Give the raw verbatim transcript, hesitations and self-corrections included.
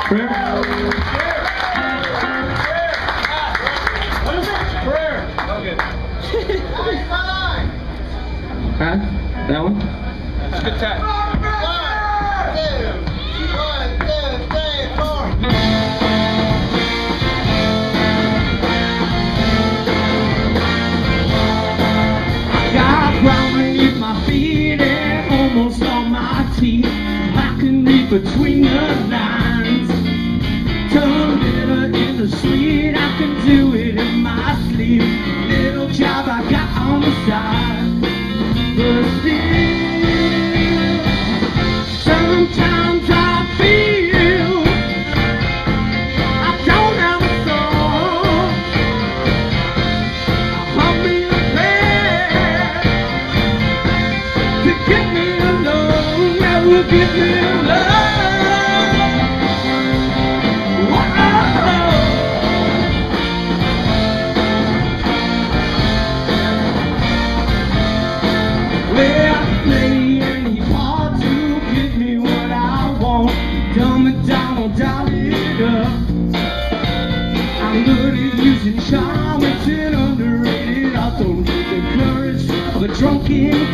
Prayer? What is it? Prayer. Okay. Huh? That one? It's a good time. Got ground beneath my feet and almost on my teeth. I can read between the lines. Turn bitter into sweet. I can do it in my sleep. Little job I got on the side. But still, sometimes I feel I don't have a soul. I'll be a prayer to get me alone. That will give me love. Well, I play any part to give me what I want. Dumb it down or dial it up. I'm good at using charm, it's an underrated. I don't need the courage of a drunken